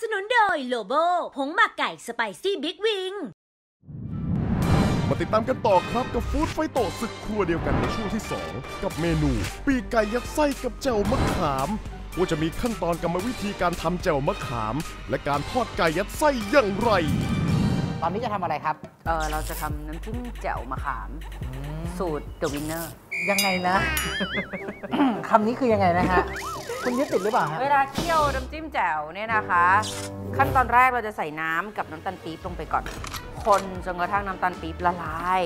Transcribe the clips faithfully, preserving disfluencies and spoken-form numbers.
นุนโดยโลโบผงหมักไก่สไปซี่บิ๊กวิงมาติดตามกันต่อครับกับฟู้ดไฟโตศึกครัวเดียวกันในช่วงที่สองกับเมนูปีกไก่ยัดไส้กับแจ่วมะขามว่าจะมีขั้นตอนกรรมวิธีการทำแจ่วมะขามและการทอดไก่ยัดไส้อย่างไรตอนนี้จะทำอะไรครับเออเราจะทำน้ำจิ้มแจ่วมะขามสูตร The Winner ยังไงนะ คำนี้คือยังไงนะฮะคุณยึดติดหรือเปล่าฮะเวลาเคี่ยวน้ำจิ้มแจ่วเนี่ยนะคะ ขั้นตอนแรกเราจะใส่น้ำกับน้ำตาลปี๊บลงไปก่อนคนจนกระทั่งน้ำตาลปี๊บละลาย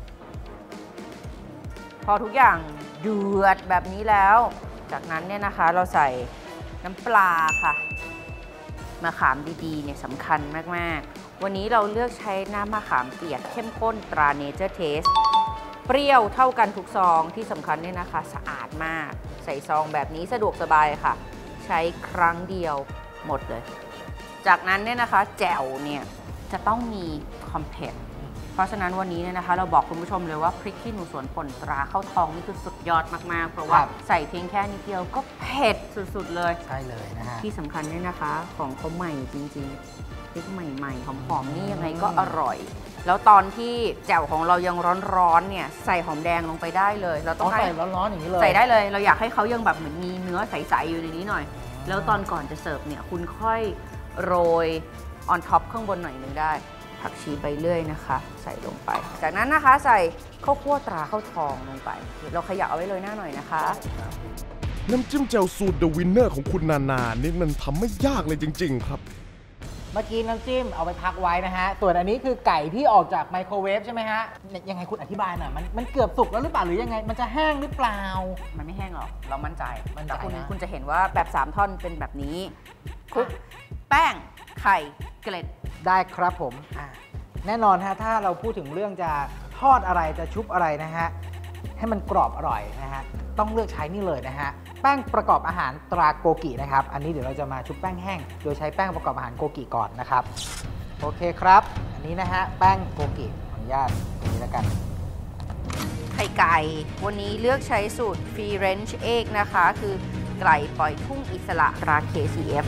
พอทุกอย่างเดือดแบบนี้แล้วจากนั้นเนี่ยนะคะเราใส่น้ำปลาค่ะมะขามดีๆเนี่ยสำคัญมากๆวันนี้เราเลือกใช้น้ำมะขามเปียกเข้มข้นตรา Nature Taste เปรี้ยวเท่ากันทุกซองที่สำคัญเนี่ยนะคะสะอาดมากใส่ซองแบบนี้สะดวกสบายค่ะใช้ครั้งเดียวหมดเลยจากนั้นเนี่ยนะคะแจ่วเนี่ยจะต้องมีคอมเพล็กซ์เพราะฉะนั้นวันนี้เนี่ยนะคะเราบอกคุณผู้ชมเลยว่าพริกขี้หนูสวนป่นตราข้าวทองนี่คือสุดยอดมากๆเพราะว่าใส่เพียงแค่นิดเดียวก็เผ็ดสุดๆเลยใช่เลยนะฮะที่สำคัญเนี่ยนะคะของเขาใหม่จริงๆพริกใหม่ๆหอมๆนี่ยังไงก็อร่อยแล้วตอนที่แจ่วของเรายังร้อนๆเนี่ยใส่หอมแดงลงไปได้เลยเราต้องใส่ร้อนๆอย่างนี้เลยใส่ได้เลยเราอยากให้เขายังแบบเหมือนมีเนื้อใสๆอยู่ในนี้หน่อยแล้วตอนก่อนจะเสิร์ฟเนี่ยคุณค่อยโรยออนท็อปข้างบนหน่อยนึงได้ผักชีไปเรื่อยนะคะใส่ลงไปจากนั้นนะคะใส่ข้าวคั่วตราข้าวทองลงไปเราขยับเอาไว้เลยหน้าหน่อยนะคะน้ำจิ้มแจ่วสูตร The Winner ของคุณนานานี่มันทำไม่ยากเลยจริงๆครับเมื่อกี้น้ำจิ้มเอาไปพักไว้นะฮะส่วนอันนี้คือไก่ที่ออกจากไมโครเวฟใช่ไหมฮะยังไงคุณอธิบายหน่อยมันมันเกือบสุกแล้วหรือเปล่าหรือยังไงมันจะแห้งหรือเปล่ามันไม่แห้งหรอกเรามั่นใจมั่นใจคุณนะคุณจะเห็นว่าแบบสามท่อนเป็นแบบนี้คลุกแป้งไข่เกล็ดได้ครับผมแน่นอนฮะถ้าเราพูดถึงเรื่องจะทอดอะไรจะชุบอะไรนะฮะให้มันกรอบอร่อยนะฮะต้องเลือกใช้นี่เลยนะฮะแป้งประกอบอาหารตราโกกินะครับอันนี้เดี๋ยวเราจะมาชุบแป้งแห้งโดยใช้แป้งประกอบอาหารโกกิก่อนนะครับโอเคครับอันนี้นะฮะแป้งโกกิขออนุญาตตรงนี้แล้วกันไข่ไก่วันนี้เลือกใช้สูตร Free Range Egg นะคะคือไก่ปล่อยทุ่งอิสระตรา เค ซี เอฟ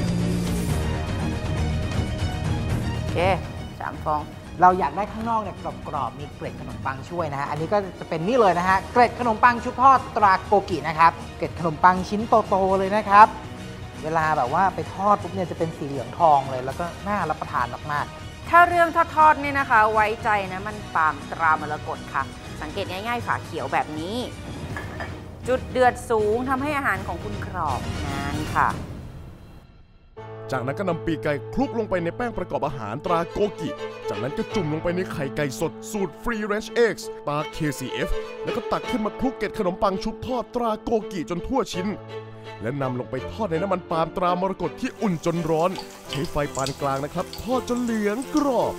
โอเคสามฟองเราอยากได้ข้างนอกเนี่ยกรอบๆมีเกล็ดขนมปังช่วยนะฮะอันนี้ก็จะเป็นนี่เลยนะฮะเกล็ดขนมปังชุบทอดตราโกกินะครับเกล็ดขนมปังชิ้นโตๆเลยนะครับเวลาแบบว่าไปทอดปุ๊บเนี่ยจะเป็นสีเหลืองทองเลยแล้วก็น่ารับประทานมากๆถ้าเรื่องทอดๆเนี่ยนะคะไว้ใจนะมันปาล์มตรามรกตค่ะสังเกตง่ายๆฝาเขียวแบบนี้จุดเดือดสูงทำให้อาหารของคุณกรอบนานค่ะจากนั้นก็นำปีกไก่คลุกลงไปในแป้งประกอบอาหารตราโกกิจากนั้นก็จุ่มลงไปในไข่ไก่สดสูตร Free Range Eggs ตรา เค ซี เอฟ แล้วก็ตักขึ้นมาคลุกเกล็ดขนมปังชุบทอดตราโกกิจนทั่วชิ้นและนำลงไปทอดในน้ำมันปาล์มตรามรกตที่อุ่นจนร้อนใช้ไฟปานกลางนะครับทอดจนเหลืองกรอบ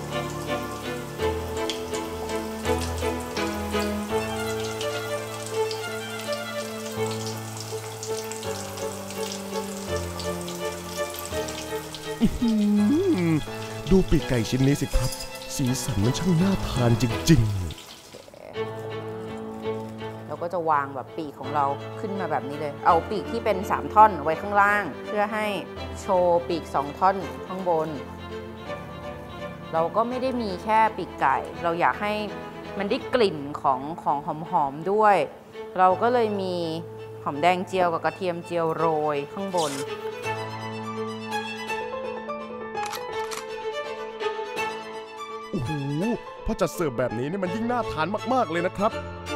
ดูปีกไก่ชิ้นนี้สิครับสีสันมันช่างน่าทานจริงๆเราก็จะวางแบบปีกของเราขึ้นมาแบบนี้เลยเอาปีกที่เป็นสามท่อนไว้ข้างล่างเพื่อให้โชว์ปีกสองท่อนข้างบนเราก็ไม่ได้มีแค่ปีกไก่เราอยากให้มันได้กลิ่นของของหอมๆด้วยเราก็เลยมีหอมแดงเจียวกับกระเทียมเจียวโรยข้างบนโอ้โหพอจัดเสิร์ฟแบบนี้นี่มันยิ่งน่าทานมากๆเลยนะครับ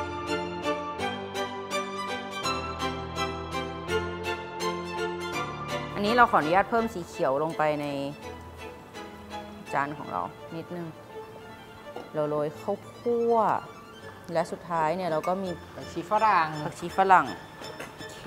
อันนี้เราขออนุญาตเพิ่มสีเขียวลงไปในจานของเรานิดนึงเราโรยข้าวคั่วและสุดท้ายเนี่ยเราก็มีผักชีฝรั่งผักชีฝรั่งโอเค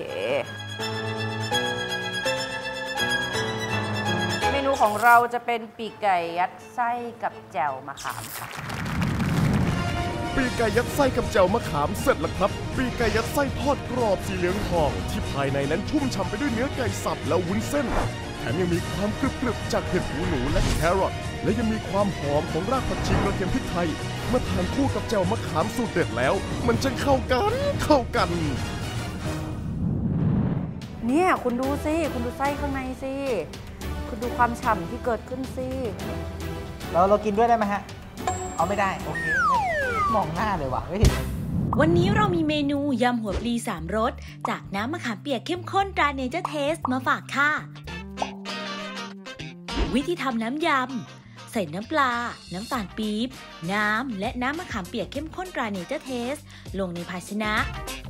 เมนูของเราจะเป็นปีกไก่ยัดไส้กับแจ่วมะขามค่ะปีกไก่ยัดไส้กับแจ่วมะขามเสร็จแล้วครับปีกไก่ยัดไส้ทอดกรอบสีเหลืองทองที่ภายในนั้นชุ่มฉ่ำไปด้วยเนื้อไก่สับและวุ้นเส้นแถมยังมีความกรึบๆจากเห็ดหูหนูและแครอทและยังมีความหอมของรากผักชีกระเทียมพริกไทยเมื่อทานคู่กับแจ่วมะขามสูตรเด็ดแล้วมันจะเข้ากันเข้ากันเนี่ยคุณดูสิคุณดูไส้ข้างในสิคุณดูความฉ่ำที่เกิดขึ้นสิเราเรากินด้วยได้ไหมฮะเอาไม่ได้โอเคมองหน้าเลยว่ะเฮ้ยวันนี้เรามีเมนูยำหัวปลีสามรสจากน้ำมะขามเปียกเข้มข้นตราเนเจอร์เทสมาฝากค่ะ วิธีทำน้ำยำใส่น้ำปลาน้ำตาลปี๊บน้ำและน้ำมะขามเปียกเข้มข้นตราเนเจอร์เทสลงในภาชนะ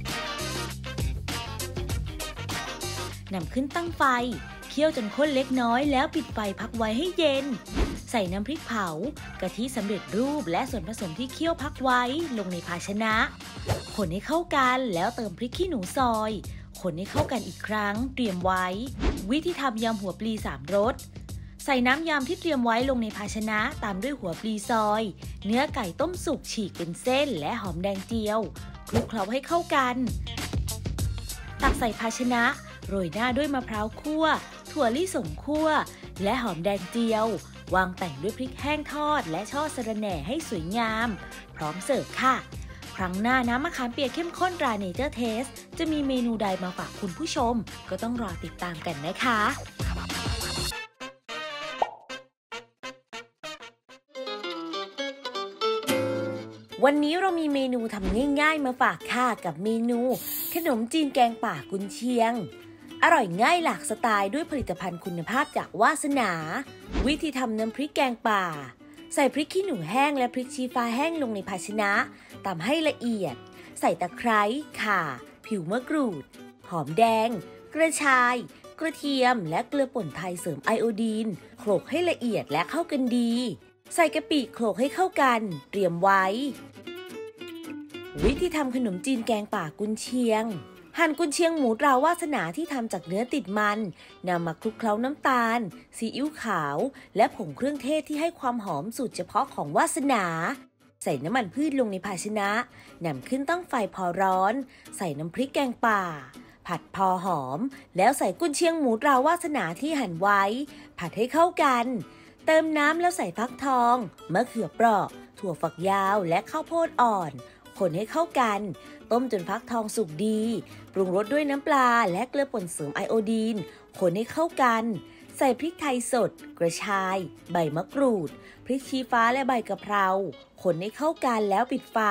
นำขึ้นตั้งไฟเคี่ยวจนข้นเล็กน้อยแล้วปิดไฟพักไว้ให้เย็นใส่น้ำพริกเผากะทิสำเร็จรูปและส่วนผสมที่เคี่ยวพักไว้ลงในภาชนะคนให้เข้ากันแล้วเติมพริกขี้หนูซอยคนให้เข้ากันอีกครั้งเตรียมไว้วิธีทำยำหัวปลีสามรสใส่น้ำยำที่เตรียมไว้ลงในภาชนะตามด้วยหัวปลีซอยเนื้อไก่ต้มสุกฉีกเป็นเส้นและหอมแดงเจียวคลุกเคล้าให้เข้ากันตักใส่ภาชนะโรยหน้าด้วยมะพร้าวคั่วถั่วลิสงคั่วและหอมแดงเจียววางแต่งด้วยพริกแห้งทอดและช่อสะระแหน่ให้สวยงามพร้อมเสิร์ฟค่ะครั้งหน้าน้ำมะขามเปียกเข้มข้นตราเนเจอร์เทสจะมีเมนูใดมาฝากคุณผู้ชมก็ต้องรอติดตามกันนะคะวันนี้เรามีเมนูทำง่ายๆมาฝากค่ะกับเมนูขนมจีนแกงป่ากุนเชียงอร่อยง่ายหลากสไตล์ด้วยผลิตภัณฑ์คุณภาพจากวาสนาวิธีทำน้ำพริกแกงป่าใส่พริกขี้หนูแห้งและพริกชี้ฟ้าแห้งลงในภาชนะตำให้ละเอียดใส่ตะไคร้ข่าผิวมะกรูดหอมแดงกระชายกระเทียมและเกลือป่นไทยเสริมไอโอดีนโขลกให้ละเอียดและเข้ากันดีใส่กะปิโขลกให้เข้ากันเตรียมไว้วิธีทำขนมจีนแกงป่ากุนเชียงหั่นกุนเชียงหมูตราวาสนาที่ทำจากเนื้อติดมันนำมาคลุกเคล้าน้ำตาลซีอิ๊วขาวและผงเครื่องเทศที่ให้ความหอมสูตรเฉพาะของวาสนาใส่น้ำมันพืชลงในภาชนะนำขึ้นตั้งไฟพอร้อนใส่น้ำพริกแกงป่าผัดพอหอมแล้วใส่กุนเชียงหมูตราวาสนาที่หั่นไว้ผัดให้เข้ากันเติมน้ำแล้วใส่ฟักทองมะเขือเปราะถั่วฝักยาวและข้าวโพดอ่อนคนให้เข้ากันต้มจนฟักทองสุกดีปรุงรสด้วยน้ำปลาและเกลือป่นเสริมไอโอดีนคนให้เข้ากันใส่พริกไทยสดกระชายใบมะกรูดพริกชี้ฟ้าและใบกะเพราคนให้เข้ากันแล้วปิดไฟ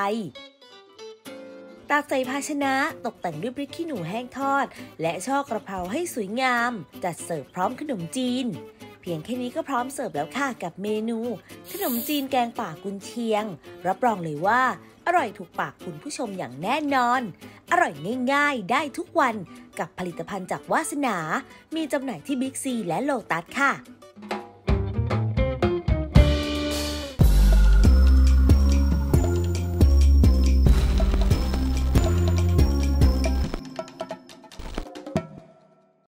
ตักใส่ภาชนะตกแต่งด้วยพริกขี้หนูแห้งทอดและช่อกระเพราให้สวยงามจัดเสิร์ฟพร้อมขนมจีนเพียงแค่นี้ก็พร้อมเสิร์ฟแล้วค่ะกับเมนูขนมจีนแกงป่ากุนเชียงรับรองเลยว่าอร่อยถูกปากคุณผู้ชมอย่างแน่นอนอร่อยง่ายๆได้ทุกวันกับผลิตภัณฑ์จากวาสนามีจำหน่ายที่บิ๊กซีและโลตัสค่ะ